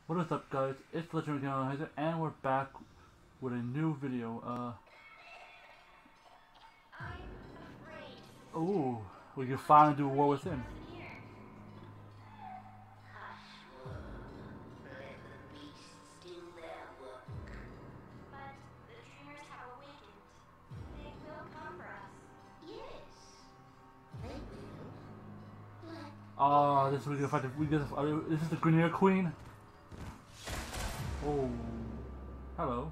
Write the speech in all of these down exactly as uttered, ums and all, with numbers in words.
What is up, guys? It's Legendary Gamer, and we're back with a new video. Uh, oh, we can finally do War Within. Oh, this is we can fight. The, we get. Uh, this is the Grineer Queen. Oh, hello.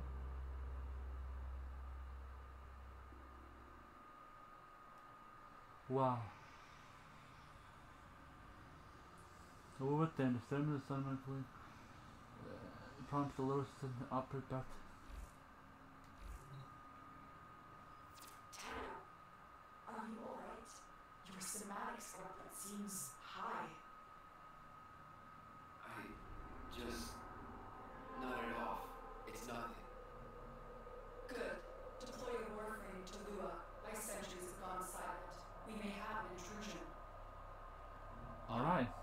Wow. So War Within, the seven of the sun, my queen. Uh, prompts the lowest in the upper depth. Are you alright? Your somatics level seems high. I just nodded off. It's nothing. Good. Deploy your warframe to Lua. My sentries have gone silent. We may have an intrusion. Alright.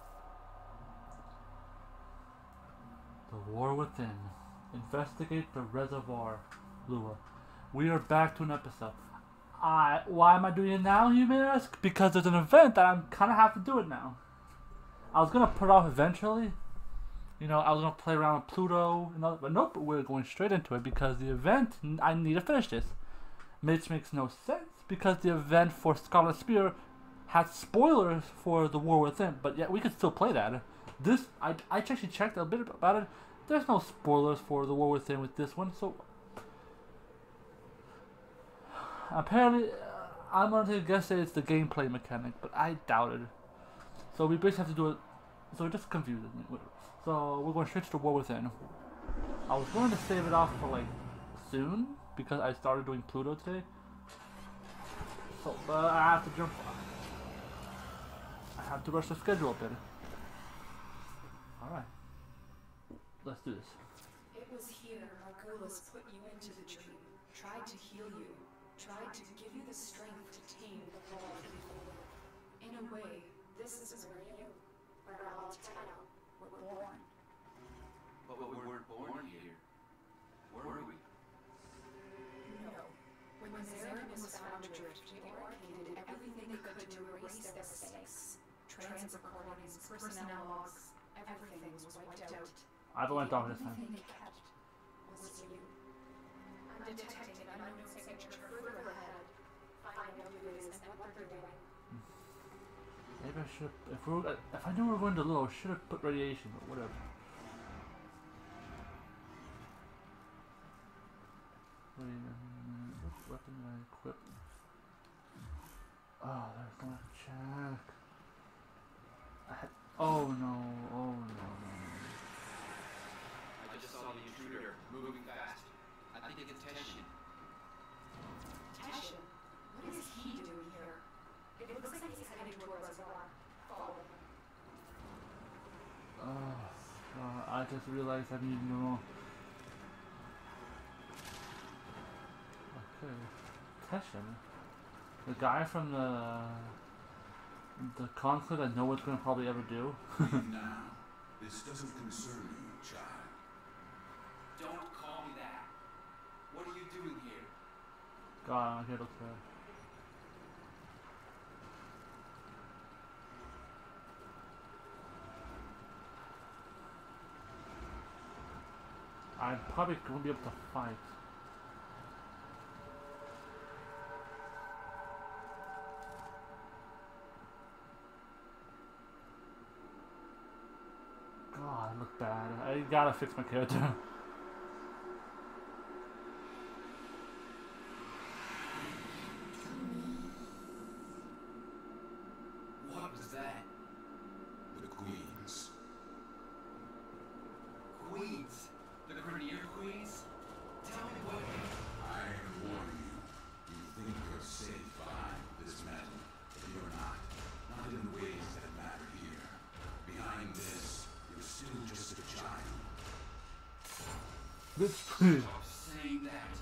The War Within. Investigate the reservoir, Lua. We are back to an episode. I, why am I doing it now, you may ask? Because there's an event that I'm kind of have to do it now. I was going to put it off eventually. You know, I was going to play around with Pluto, and all, but nope, we're going straight into it because the event, I need to finish this. Which makes no sense because the event for Scarlet Spear had spoilers for the War Within, but yet we could still play that. This, I, I actually checked a bit about it. There's no spoilers for the War Within with this one, so apparently, uh, I'm going to guess that it's the gameplay mechanic, but I doubt it. So we basically have to do it. So it just confuses me. So we're going straight to the War Within. I was going to save it off for like soon because I started doing Pluto today. So, but I have to jump. I have to rush the schedule a bit. All right, let's do this. It was here Margulis put you into the dream, tried to heal you, tried to give you the strength to tame the world before. In a way, this is where you, where Altano, were born. But we weren't born here. Were we? No. When Zerrin was found adrift, the Orchid did everything they could to erase their mistakes. Transit recordings, personnel logs, everything was wiped out. I haven't went down this time. Everything they kept was you. I'm detecting an unknown signature further ahead. Find out who it is and what they're doing. Maybe I should. If we were, if I knew we were going to low, I should have put radiation, but whatever. Wait a minute. What weapon did I equip? Oh, there's no check. I had, oh no! Oh no! No! I just saw the intruder moving fast. I think it's Teshin. Teshin? What is he doing here? It looks like he's heading towards Reservoir. Follow him. Oh, God, I just realized I need to know. Okay, Teshin, the guy from the the conclave that no one's gonna probably ever do. Leave now. This doesn't concern you, child. Don't call me that. What are you doing here? God, okay, looks bad. I probably won't be able to fight. God, I look bad. I gotta fix my character. What was that? The Queens. Queens? The Grineer Queens? Tell me what... I warn you. You think you're safe behind this metal, but you're not. Not in the ways that matter here. Behind this, you're still just a child. Bitch, please. Stop saying that.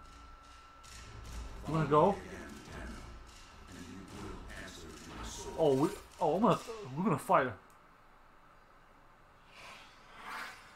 You wanna go? Again, Tenno, and you will answer to my soul. Oh, we, oh, I'm gonna, we're gonna fight.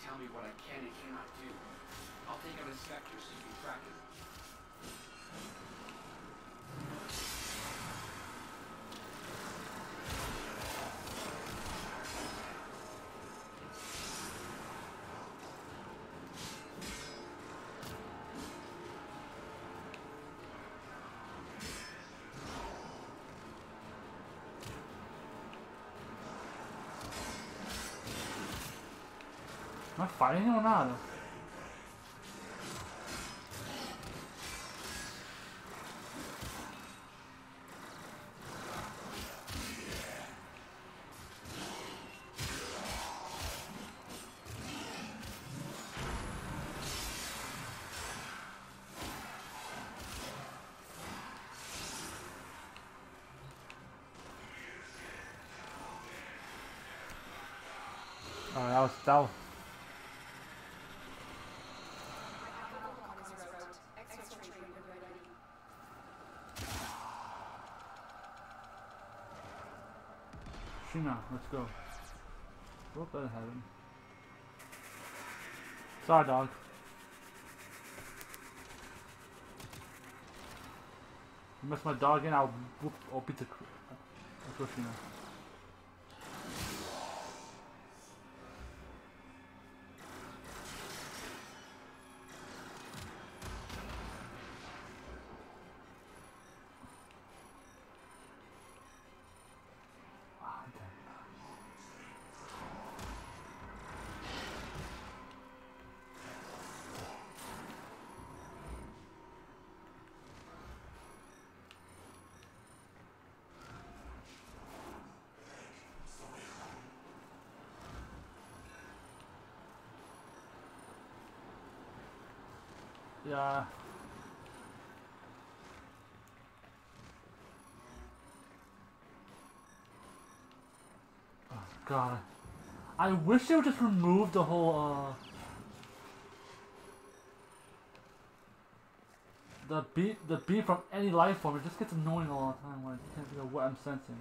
tell me what I can and cannot do. I'll take out a Spectre so you can track it. Am I fighting him or not? Alright, that was that was Sheena, let's go. Whoop, that happened. Sorry, dog. You mess my dog in, I'll whoop, I'll beat the. Let's go, Sheena. Yeah. Oh god. I wish they would just remove the whole uh the beat the beat from any life form. It just gets annoying all the time when I can't figure out what I'm sensing.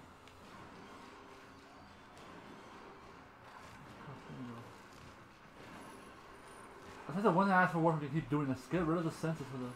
I think the one thing I asked for Warframe to keep doing is get rid of the sensors for the.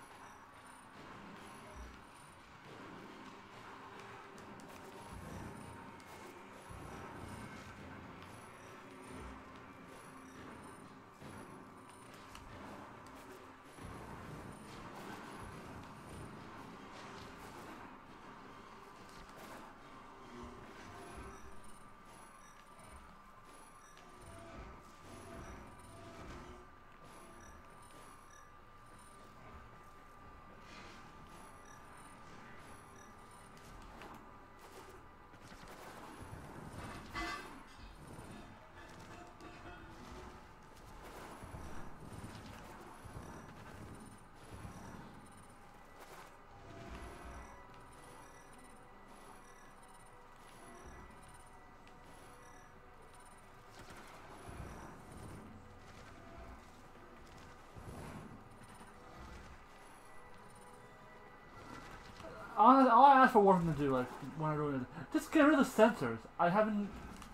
All, all I ask for Warframe to do, like, when I'm doing it, just get rid of the sensors. I haven't.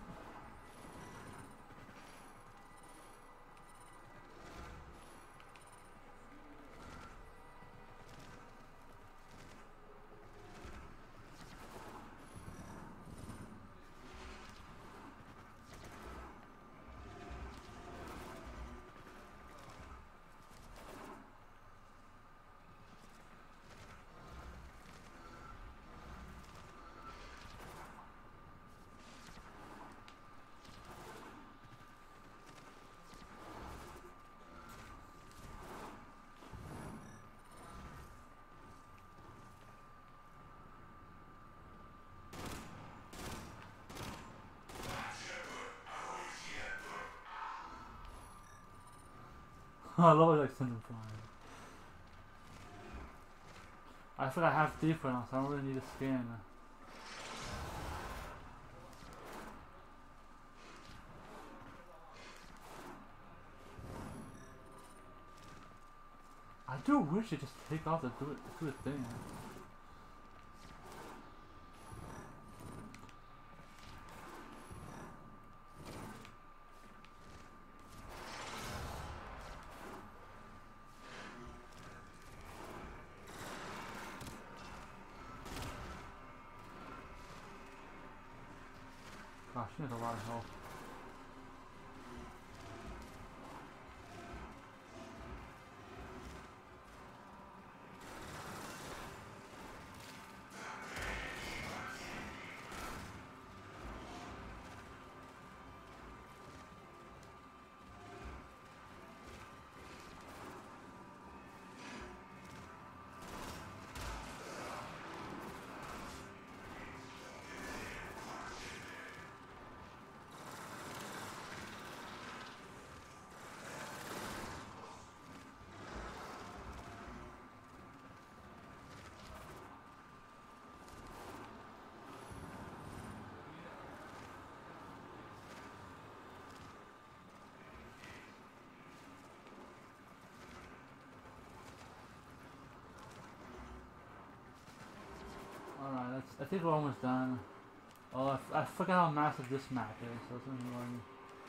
I love it, like send them flying. I think I have deep now, so I don't really need a scan. I do wish it just take off the do it do it thing. Wow, she has a lot of health. Alright, that's, I think we're almost done. Oh, I, f I forgot how massive this map is, so it's gonna be one.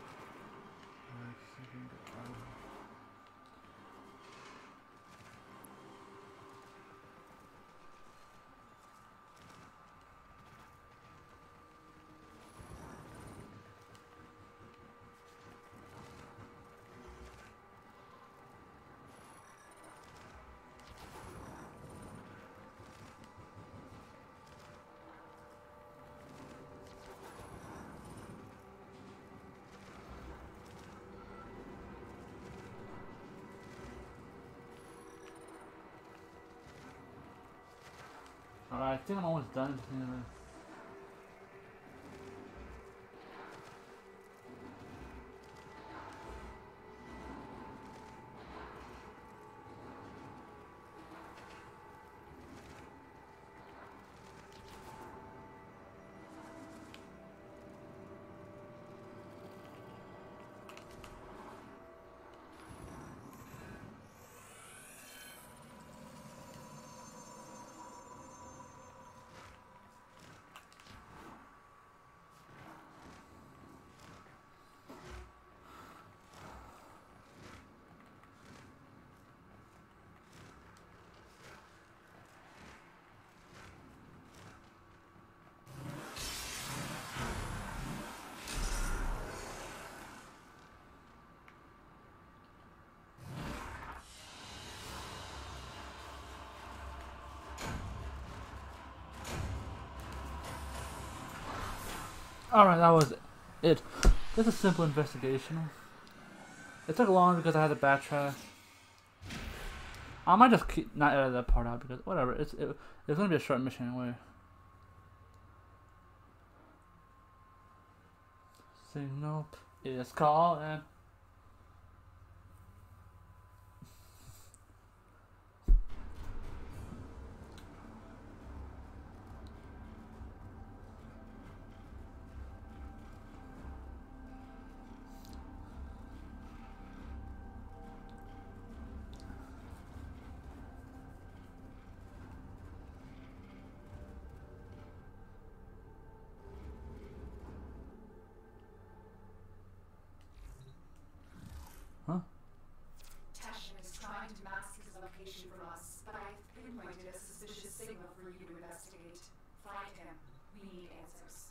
Alright, I think I'm almost done. Alright, that was it. Just a simple investigation. It took long because I had to backtrack. I might just keep not edit that part out because whatever. It's it, it's gonna be a short mission anyway. Signal is calling. Huh? Tashin is trying to mask his location from us, but I've pinpointed a suspicious signal for you to investigate. Find him. We need answers.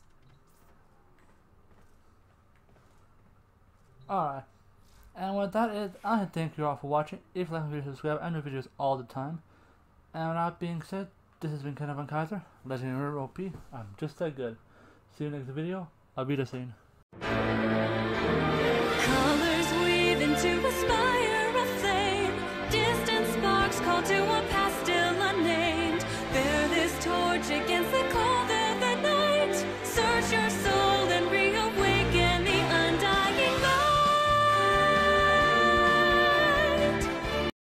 Alright. And with that is, I thank you all for watching. If you like my videos, subscribe. I do videos all the time. And with that being said, this has been Ken Von Kaiser, Legendary O P. I'm just that good. See you next video. I'll be the same. Colors weave into a spire of flame. Distant sparks call to a past still unnamed. Bear this torch against the